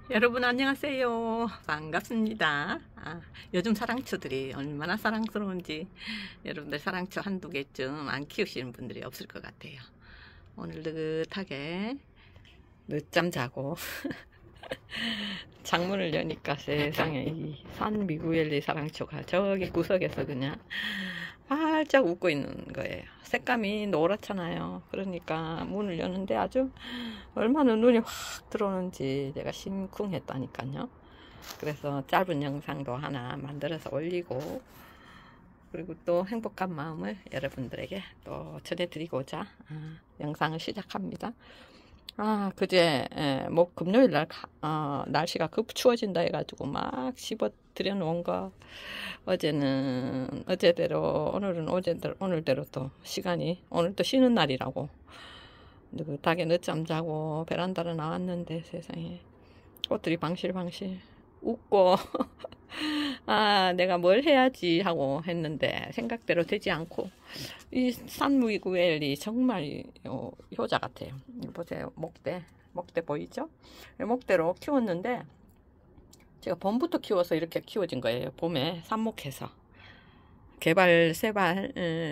여러분 안녕하세요. 반갑습니다. 요즘 사랑초들이 얼마나 사랑스러운지 여러분들 사랑초 한두 개쯤 안 키우시는 분들이 없을 것 같아요. 오늘 느긋하게 늦잠 자고 창문을 여니까 세상에 이 산미구엘리 사랑초가 저기 구석에서 그냥 활짝 웃고 있는 거예요. 색감이 노랗잖아요. 그러니까 문을 여는데 아주 얼마나 눈이 확 들어오는지 제가 심쿵했다니까요. 그래서 짧은 영상도 하나 만들어서 올리고, 그리고 또 행복한 마음을 여러분들에게 또 전해드리고자 영상을 시작합니다. 그제 금요일 날 날씨가 급 추워진다 해가지고 막 씹어 들여놓은 거 어제는 어제대로, 오늘은 오늘대로 또 시간이, 오늘 또 쉬는 날이라고 느긋하게 늦잠 자고 베란다로 나왔는데 세상에 꽃들이 방실방실 웃고 내가 뭘 해야지 하고 했는데 생각대로 되지 않고, 이 산미구엘리 정말 효자 같아요. 보세요. 목대 보이죠? 목대로 키웠는데 제가 봄부터 키워서 이렇게 키워진 거예요. 봄에 삽목해서 개발 세발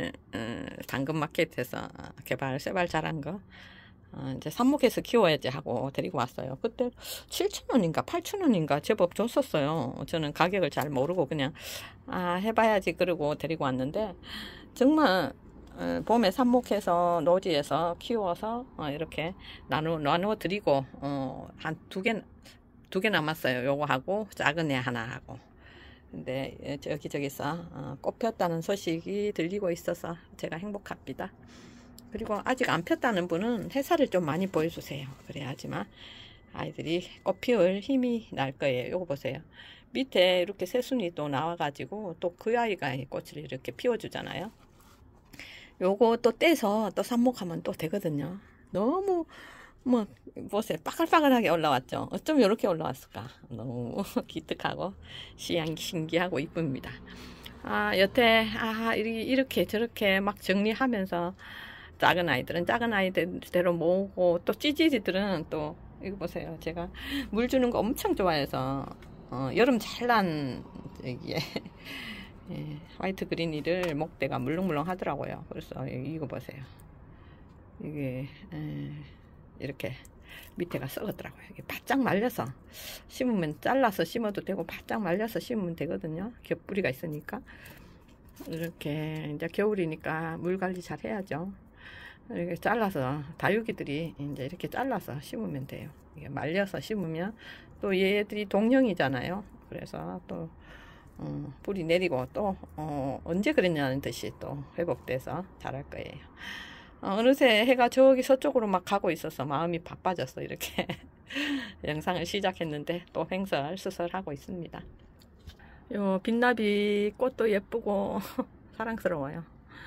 당근마켓에서 개발 세발 자란 거 이제 삽목해서 키워야지 하고 데리고 왔어요. 그때 7,000원인가 8,000원인가 제법 줬었어요. 저는 가격을 잘 모르고 그냥 해봐야지 그러고 데리고 왔는데, 정말 봄에 삽목해서 노지에서 키워서 이렇게 나누어 드리고 한 두 개 남았어요. 요거 하고 작은 애 하나 하고. 근데 저기저기서 꽃 폈다는 소식이 들리고 있어서 제가 행복합니다. 그리고 아직 안 폈다는 분은 해살을 좀 많이 보여주세요. 그래야지만 아이들이 꽃 피울 힘이 날 거예요. 요거 보세요. 밑에 이렇게 새순이 또 나와가지고 또 그 아이가 꽃을 이렇게 피워주잖아요. 요거 또 떼서 또 삽목하면 또 되거든요. 너무 보세요. 빠글빠글하게 올라왔죠. 어쩜 이렇게 올라왔을까. 너무 기특하고 신기하고 이쁩니다. 여태 이렇게 저렇게 막 정리하면서 작은 아이들은 작은 아이들대로 모으고, 또 찌질이들은 또 이거 보세요. 제가 물 주는 거 엄청 좋아해서 여름 잘 난 여기에 화이트 그린이를 목대가 물렁물렁 하더라고요. 그래서 이거 보세요. 이게 이렇게 밑에가 썩었더라고요. 이게 바짝 말려서 심으면, 잘라서 심어도 되고 바짝 말려서 심으면 되거든요. 겹뿌리가 있으니까. 이렇게 이제 겨울이니까 물 관리 잘 해야죠. 이렇게 잘라서 다육이들이 이제 이렇게 잘라서 심으면 돼요. 이게 말려서 심으면 또 얘들이 동령이잖아요. 그래서 또 뿌리 내리고 또 언제 그랬냐는 듯이 또 회복돼서 자랄 거예요. 어느새 해가 저기 서쪽으로 막 가고 있어서 마음이 바빠져서 이렇게 영상을 시작했는데 또 횡설수설하고 있습니다. 요 빛나비 꽃도 예쁘고 사랑스러워요.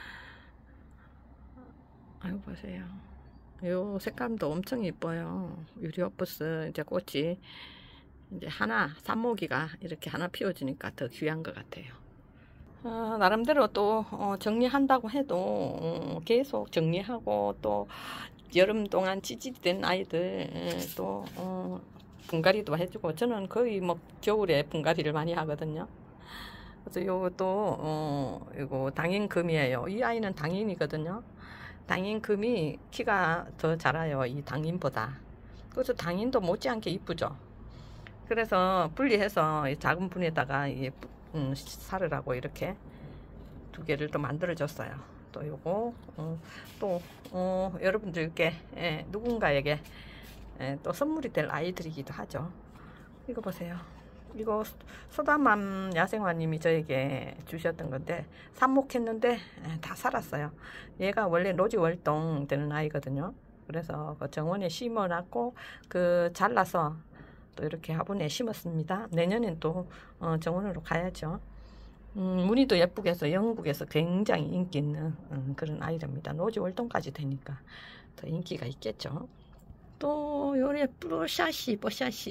아유 보세요. 요 색감도 엄청 예뻐요. 유리오프스 이제 꽃이 이제 하나, 삽모기가 이렇게 하나 피워주니까 더 귀한 것 같아요. 나름대로 또 정리한다고 해도 계속 정리하고, 또 여름 동안 찌질된 아이들 또 분갈이도 해주고, 저는 거의 뭐 겨울에 분갈이를 많이 하거든요. 그래서 요것도 이거 당인금이에요. 이 아이는 당인이거든요. 당인금이 키가 더 자라요, 이 당인보다. 그래서 당인도 못지않게 이쁘죠. 그래서 분리해서 작은 분에다가 살으라고 이렇게 두 개를 또 만들어 줬어요. 또 요거 또 여러분들께 누군가에게 또 선물이 될 아이들이기도 하죠. 이거 보세요. 이거 소다맘 야생화님이 저에게 주셨던 건데 삽목했는데 다 살았어요. 얘가 원래 노지월동 되는 아이거든요. 그래서 그 정원에 심어놨고 잘라서 또 이렇게 화분에 심었습니다. 내년엔 또 정원으로 가야죠. 무늬도 예쁘게 해서 영국에서 굉장히 인기 있는 그런 아이랍니다. 노지월동까지 되니까 더 인기가 있겠죠. 또 요래 뽀샤시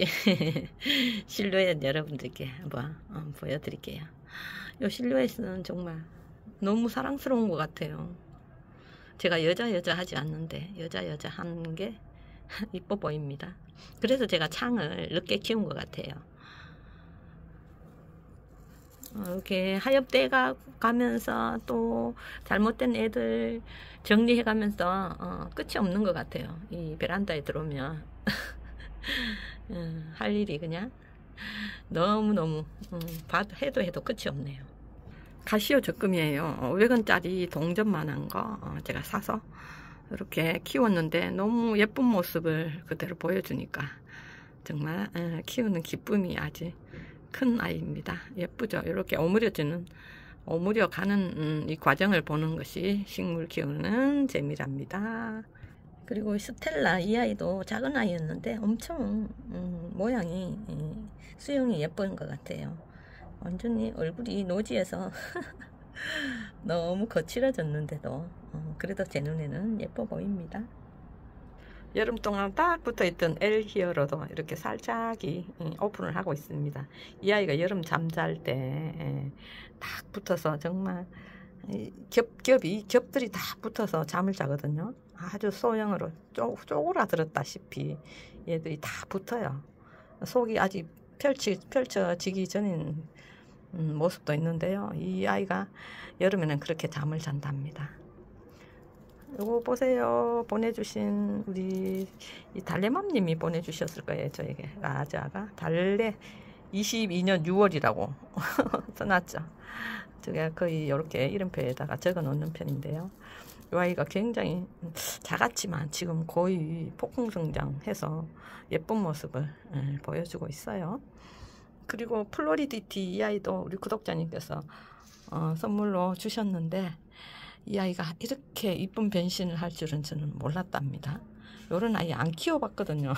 실루엣 여러분들께 한번 보여드릴게요. 요 실루엣은 정말 너무 사랑스러운 것 같아요. 제가 여자 하지 않는데 여자 한 게 이뻐 보입니다. 그래서 제가 창을 늦게 키운 것 같아요. 이렇게 하엽돼 가면서 또 잘못된 애들 정리해 가면서 끝이 없는 것 같아요. 이 베란다에 들어오면 할 일이 그냥 너무너무 해도 끝이 없네요. 가시오 적금이에요. 500원짜리 동전만한 거 제가 사서 이렇게 키웠는데 너무 예쁜 모습을 그대로 보여주니까 정말 키우는 기쁨이 아주 큰 아이입니다. 예쁘죠? 이렇게 오므려가는 이 과정을 보는 것이 식물 키우는 재미랍니다. 그리고 스텔라 이 아이도 작은 아이였는데 엄청 모양이 수영이 예쁜 것 같아요. 완전히 얼굴이 노지에서 너무 거칠어졌는데도 그래도 제 눈에는 예뻐 보입니다. 여름 동안 딱 붙어있던 L 히어로도 이렇게 살짝이 오픈을 하고 있습니다. 이 아이가 여름 잠잘 때 딱 붙어서 정말 겹들이 다 붙어서 잠을 자거든요. 아주 소형으로 쪼그라들었다시피 얘들이 다 붙어요. 속이 아직 펼쳐지기 전인 모습도 있는데요. 이 아이가 여름에는 그렇게 잠을 잔답니다. 요거 보세요. 보내주신 우리 이 달래맘님이 보내주셨을 거예요. 저에게 아자가 달래 22년 6월이라고 써놨죠. 제가 거의 이렇게 이름표에다가 적어 놓는 편인데요. 이 아이가 굉장히 작았지만 지금 거의 폭풍성장해서 예쁜 모습을 보여주고 있어요. 그리고 플로리디티 이 아이도 우리 구독자님께서 선물로 주셨는데 이 아이가 이렇게 이쁜 변신을 할 줄은 저는 몰랐답니다. 요런 아이 안 키워봤거든요.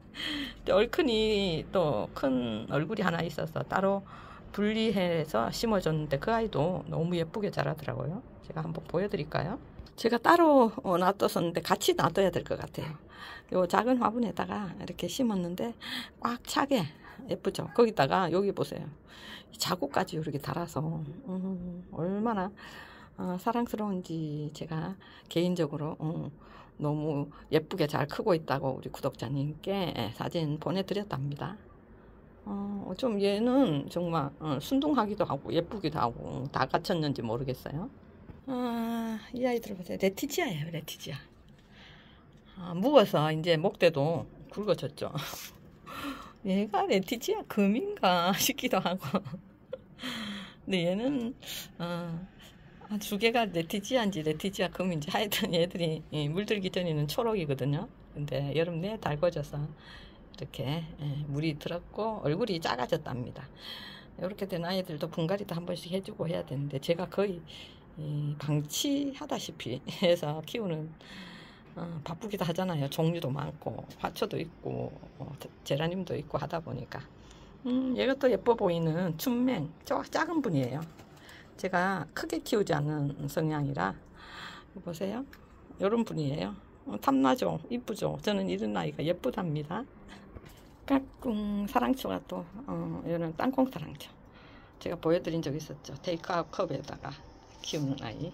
얼큰이 또 큰 얼굴이 하나 있어서 따로 분리해서 심어줬는데 그 아이도 너무 예쁘게 자라더라고요. 제가 한번 보여드릴까요? 제가 따로 놔뒀었는데 같이 놔둬야 될 것 같아요. 요 작은 화분에다가 이렇게 심었는데 꽉 차게 예쁘죠? 거기다가 여기 보세요. 자구까지 이렇게 달아서 얼마나 사랑스러운지 제가 개인적으로 너무 예쁘게 잘 크고 있다고 우리 구독자님께 사진 보내드렸답니다. 좀 얘는 정말 순둥하기도 하고 예쁘기도 하고 다 갖췄는지 모르겠어요. 이 아이들 보세요. 레티지아예요. 레티지아. 묵어서 이제 목대도 굵어졌죠. 얘가 레티지아 금인가 싶기도 하고 근데 얘는 두 개가 레티지아인지 레티지아 금인지 하여튼 얘들이 물들기 전에는 초록이거든요. 근데 여름 내에 달궈져서 이렇게 물이 들었고 얼굴이 작아졌답니다. 이렇게 된 아이들도 분갈이도 한 번씩 해주고 해야 되는데 제가 거의 방치하다시피 해서 키우는 바쁘기도 하잖아요. 종류도 많고 화초도 있고 제라늄도 있고 하다 보니까 얘가 또 예뻐 보이는 춘맹 작은 분이에요. 제가 크게 키우지 않는 성향이라 보세요. 이런 분이에요. 탐나죠? 이쁘죠? 저는 이런 아이가 예쁘답니다. 까꿍 사랑초가 또 이거는 땅콩 사랑초. 제가 보여드린 적 있었죠. 테이크아웃 컵에다가 키우는 아이.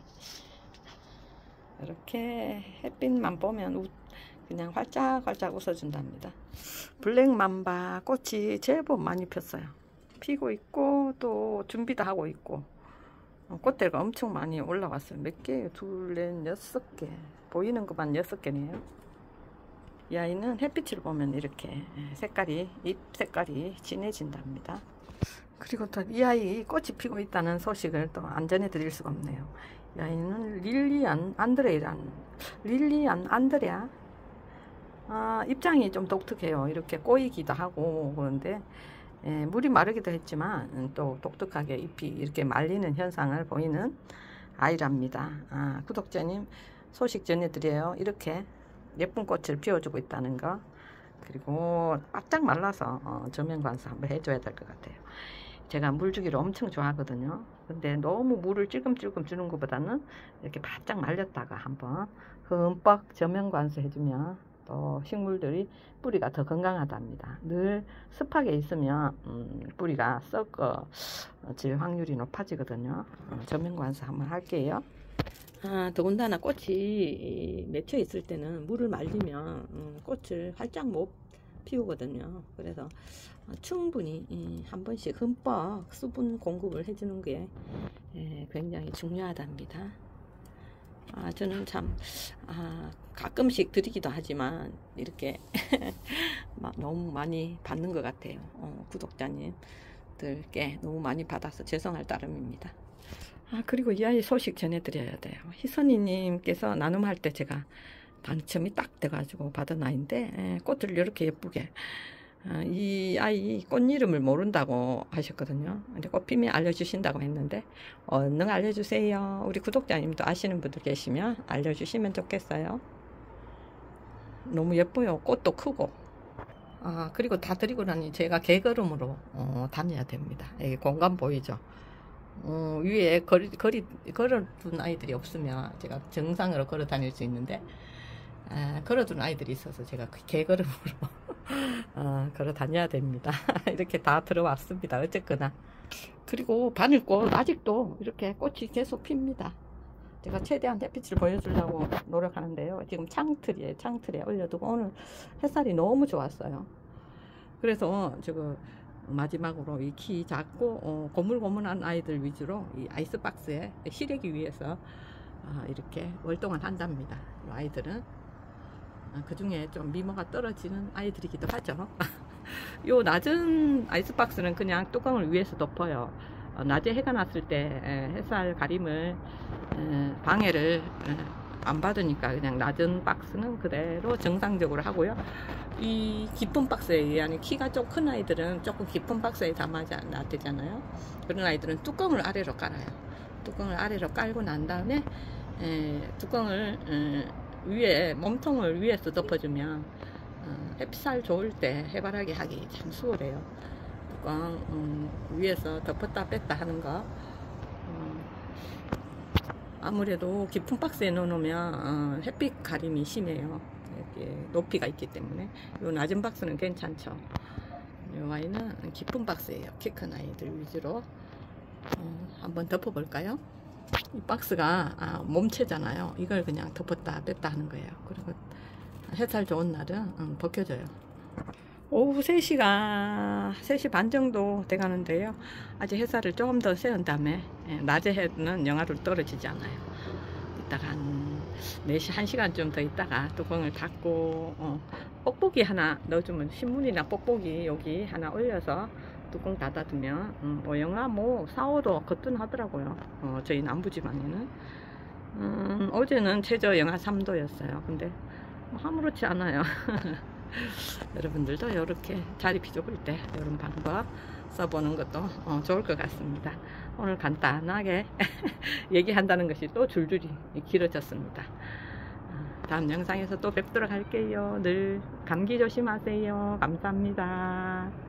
이렇게 햇빛만 보면 그냥 활짝활짝 웃어준답니다. 블랙맘바 꽃이 제법 많이 폈어요. 피고 있고 또 준비도 하고 있고 꽃대가 엄청 많이 올라왔어요. 몇 개예요? 둘, 넷, 6개. 보이는 것만 6개네요. 이 아이는 햇빛을 보면 이렇게 잎 색깔이 진해진답니다. 그리고 또 이 아이 꽃이 피고 있다는 소식을 또 안 전해드릴 수가 없네요. 이 아이는 릴리안 안드레아. 입장이 좀 독특해요. 이렇게 꼬이기도 하고 그런데 물이 마르기도 했지만 또 독특하게 잎이 이렇게 말리는 현상을 보이는 아이랍니다. 구독자님 소식 전해드려요. 이렇게 예쁜 꽃을 피워주고 있다는 거. 그리고 바짝 말라서 저면 관수 한번 해줘야 될 것 같아요. 제가 물 주기를 엄청 좋아하거든요. 근데 너무 물을 찔끔찔끔 주는 것보다는 이렇게 바짝 말렸다가 한번 흠뻑 저면 관수 해주면 또 식물들이 뿌리가 더 건강하답니다. 늘 습하게 있으면 뿌리가 썩어질 확률이 높아지거든요. 저면 관수 한번 할게요. 더군다나 꽃이 맺혀 있을 때는 물을 말리면 꽃을 활짝 못 피우거든요. 그래서 충분히 한 번씩 흠뻑 수분 공급을 해주는 게 굉장히 중요하답니다. 저는 참 가끔씩 드리기도 하지만 이렇게 너무 많이 받는 것 같아요. 구독자님들께 너무 많이 받아서 죄송할 따름입니다. 그리고 이 아이 소식 전해드려야 돼요. 희선이님께서 나눔할 때 제가 당첨이 딱 돼가지고 받은 아이인데 꽃을 이렇게 예쁘게 이 아이 꽃 이름을 모른다고 하셨거든요. 근데 꽃피면 알려주신다고 했는데 얼른 알려주세요. 우리 구독자님도 아시는 분들 계시면 알려주시면 좋겠어요. 너무 예뻐요. 꽃도 크고. 그리고 다 드리고 나니 제가 개걸음으로 다녀야 됩니다. 여기 공간 보이죠? 위에 걸어둔 아이들이 없으면 제가 정상으로 걸어 다닐 수 있는데 걸어둔 아이들이 있어서 제가 개걸음으로 걸어 다녀야 됩니다. 이렇게 다 들어왔습니다. 어쨌거나. 그리고 바늘꽃 아직도 이렇게 꽃이 계속 핍니다. 제가 최대한 햇빛을 보여주려고 노력하는데요. 지금 창틀에 올려두고 오늘 햇살이 너무 좋았어요. 그래서 지금 마지막으로 이 키 작고 고물고물한 아이들 위주로 이 아이스박스에 실내기 위해서 이렇게 월동을 한답니다. 이 아이들은 그 중에 좀 미모가 떨어지는 아이들이기도 하죠. 요 낮은 아이스박스는 그냥 뚜껑을 위에서 덮어요. 낮에 해가 났을 때 햇살 가림을 방해를 안 받으니까 그냥 낮은 박스는 그대로 정상적으로 하고요. 이 깊은 박스에, 아니 키가 좀 큰 아이들은 조금 깊은 박스에 담아야 되잖아요. 그런 아이들은 뚜껑을 아래로 깔아요. 뚜껑을 아래로 깔고 난 다음에 뚜껑을 위에 몸통을 위에서 덮어주면 햇살 좋을 때 해바라기 하기 참 수월해요. 뚜껑 위에서 덮었다 뺐다 하는 거. 아무래도 깊은 박스에 넣어놓으면 햇빛 가림이 심해요. 이렇게 높이가 있기 때문에. 요 낮은 박스는 괜찮죠. 요 아이는 깊은 박스예요. 키 큰 아이들 위주로 한번 덮어볼까요? 이 박스가 몸체잖아요. 이걸 그냥 덮었다 뺐다 하는 거예요. 그리고 햇살 좋은 날은 벗겨져요. 오후 3시 반 정도 돼 가는데요. 아직 햇살을 조금 더 세운 다음에 낮에 해는 영하로 떨어지지 않아요. 이따가 한 4시 1시간쯤 더 있다가 뚜껑을 닫고 뽁뽁이 하나 넣어주면, 신문이나 뽁뽁이 여기 하나 올려서 뚜껑 닫아두면 영하 4, 5도 거뜬하더라고요. 저희 남부지방에는 어제는 최저 영하 3도였어요. 근데 아무렇지 않아요. 여러분들도 이렇게 자리 비좁을 때 이런 방법 써보는 것도 좋을 것 같습니다. 오늘 간단하게 얘기한다는 것이 또 줄줄이 길어졌습니다. 다음 영상에서 또 뵙도록 할게요. 늘 감기 조심하세요. 감사합니다.